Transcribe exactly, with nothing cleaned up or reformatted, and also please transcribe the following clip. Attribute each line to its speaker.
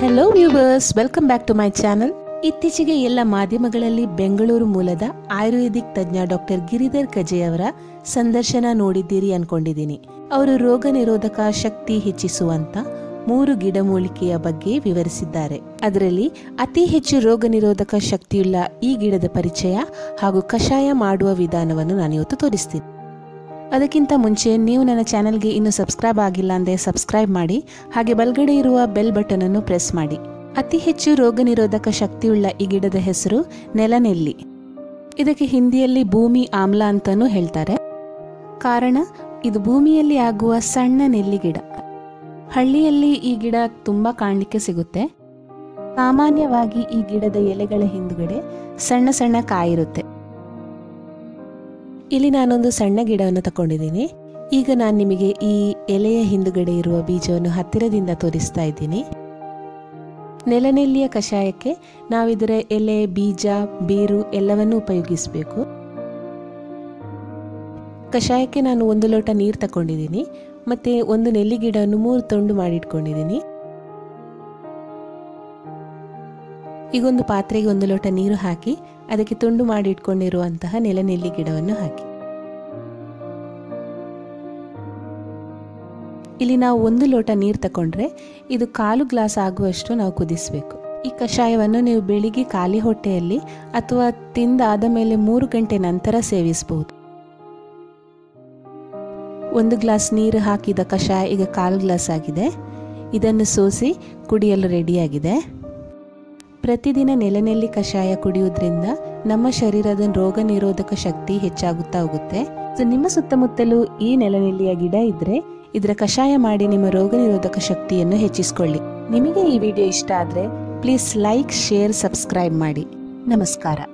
Speaker 1: Hello viewers, welcome back to my channel. ಇತ್ತೀಚೆಗೆ ಎಲ್ಲ ಮಾಧ್ಯಮಗಳಲ್ಲಿ ಬೆಂಗಳೂರು ಮೂಲದ ಆಯುರ್ವೇದಿಕ್ ತಜ್ಞ ಡಾಕ್ಟರ್ ಗಿರಿಧರ್ ಕಜೆ ಅವರ ಸಂದರ್ಶನ ನೋಡಿದ್ದೀರಿ ಅನ್ಕೊಂಡಿದ್ದೀನಿ. ಅವರು ರೋಗ ನಿರೋಧಕ ಶಕ್ತಿ ಹೆಚ್ಚಿಸುವಂತ ಮೂರು ಗಿಡಮೂಲಿಕೆಯ ಬಗ್ಗೆ ವಿವರಿಸಿದ್ದಾರೆ. ಅದರಲ್ಲಿ ಅತಿ ಹೆಚ್ಚು ರೋಗ ನಿರೋಧಕ ಶಕ್ತಿಯುಳ್ಳ ಈ ಗಿಡದ ಪರಿಚಯ ಹಾಗೂ ಕಷಾಯ ಮಾಡುವ ವಿಧಾನವನ್ನು ನಾನು ಇವತ್ತು ತೋರಿಸ್ತೀನಿ. ಅದಕ್ಕಿಂತ ಮುಂಚೆ ನೀವು ನನ್ನ ಚಾನೆಲ್ಗೆ ಇನ್ನೂ ಸಬ್ಸ್ಕ್ರೈಬ್ ಆಗಿಲ್ಲ ಅಂದರೆ ಸಬ್ಸ್ಕ್ರೈಬ್ ಮಾಡಿ, ಹಾಗೆ ಬಲಗಡೆ ಇರುವ ಬೆಲ್ ಬಟನ್ ಅನ್ನು ಪ್ರೆಸ್ ಮಾಡಿ. ಅತಿ ಹೆಚ್ಚು ರೋಗ ನಿರೋಧಕ ಶಕ್ತಿಯುಳ್ಳ ಈ ಗಿಡದ ಹೆಸರು ನೆಲನೆಲ್ಲಿ. ಇದಕ್ಕೆ ಹಿಂದಿಯಲ್ಲಿ ಭೂಮಿ ಆಮ್ಲ ಅಂತಾನೂ ಹೇಳ್ತಾರೆ. ಕಾರಣ ಇದು ಭೂಮಿಯಲ್ಲಿ ಆಗುವ ಸಣ್ಣ ನೆಲ್ಲಿ ಗಿಡ. ಹಳ್ಳಿಯಲ್ಲಿ ಈ ಗಿಡ ತುಂಬಾ ಕಾಣಲಿಕ್ಕೆ ಸಿಗುತ್ತೆ. ಸಾಮಾನ್ಯವಾಗಿ ಈ ಗಿಡದ ಎಲೆಗಳ ಹಿಂದುಗಡೆ ಸಣ್ಣ ಸಣ್ಣ ಕಾಯಿರುತ್ತೆ. ಇಲ್ಲಿ ನಾನೊಂದು ಸಣ್ಣ ಗಿಡವನ್ನು ತಗೊಂಡಿದ್ದೀನಿ. ಈಗ ನಾನು ನಿಮಗೆ ಈ ಎಲೆಯ ಹಿಂದುಗಡೆ ಇರುವ ಬೀಜವನ್ನು ಹತ್ತಿರದಿಂದ ತೋರಿಸ್ತಾ ಇದ್ದೀನಿ. ನೆಲನೆಲ್ಲಿಯ ಕಷಾಯಕ್ಕೆ ನಾವಿದರ ಎಲೆ, ಬೀಜ, ಬೇರು ಎಲ್ಲವನ್ನೂ ಉಪಯೋಗಿಸಬೇಕು. ಕಷಾಯಕ್ಕೆ ನಾನು ಒಂದು ಲೋಟ ನೀರು ತಗೊಂಡಿದ್ದೀನಿ. ಮತ್ತೆ ಒಂದು ನೆಲ್ಲಿ ಗಿಡವನ್ನು ಮೂರು ತುಂಡು ಮಾಡಿಟ್ಕೊಂಡಿದ್ದೀನಿ. ಈಗೊಂದು ಪಾತ್ರೆಗೆ ಒಂದು ಲೋಟ ನೀರು ಹಾಕಿ ಅದಕ್ಕೆ ತುಂಡು ಮಾಡಿ ಇಟ್ಕೊಂಡಿರುವಂತಹ ನೆಲನೆಲ್ಲಿ ಗಿಡವನ್ನು ಹಾಕಿ. ಇಲ್ಲಿ ನಾವು ಒಂದು ಲೋಟ ನೀರು ತಗೊಂಡ್ರೆ ಇದು ಕಾಲು ಗ್ಲಾಸ್ ಆಗುವಷ್ಟು ನಾವು ಕುದಿಸಬೇಕು. ಈ ಕಷಾಯವನ್ನು ನೀವು ಬೆಳಿಗ್ಗೆ ಖಾಲಿ ಹೊಟ್ಟೆಯಲ್ಲಿ ಅಥವಾ ತಿಂದಾದ ಮೇಲೆ ಮೂರು ಗಂಟೆ ನಂತರ ಸೇವಿಸಬಹುದು. ಒಂದು ಗ್ಲಾಸ್ ನೀರು ಹಾಕಿದ ಕಷಾಯ ಈಗ ಕಾಲು ಗ್ಲಾಸ್ ಆಗಿದೆ. ಇದನ್ನು ಸೋಸಿ ಕುಡಿಯಲು ರೆಡಿಯಾಗಿದೆ. ಪ್ರತಿದಿನ ನೆಲನೆಲ್ಲಿ ಕಷಾಯ ಕುಡಿಯುವುದರಿಂದ ನಮ್ಮ ಶರೀರದ ರೋಗ ನಿರೋಧಕ ಶಕ್ತಿ ಹೆಚ್ಚಾಗುತ್ತಾ ಹೋಗುತ್ತೆ. ಸೊ ನಿಮ್ಮ ಸುತ್ತಮುತ್ತಲೂ ಈ ನೆಲನೆಲ್ಲಿಯ ಗಿಡ ಇದ್ರೆ ಇದರ ಕಷಾಯ ಮಾಡಿ ನಿಮ್ಮ ರೋಗ ನಿರೋಧಕ ಶಕ್ತಿಯನ್ನು ಹೆಚ್ಚಿಸಿಕೊಳ್ಳಿ. ನಿಮಗೆ ಈ ವಿಡಿಯೋ ಇಷ್ಟ ಆದರೆ ಪ್ಲೀಸ್ ಲೈಕ್, ಶೇರ್, ಸಬ್ಸ್ಕ್ರೈಬ್ ಮಾಡಿ. ನಮಸ್ಕಾರ.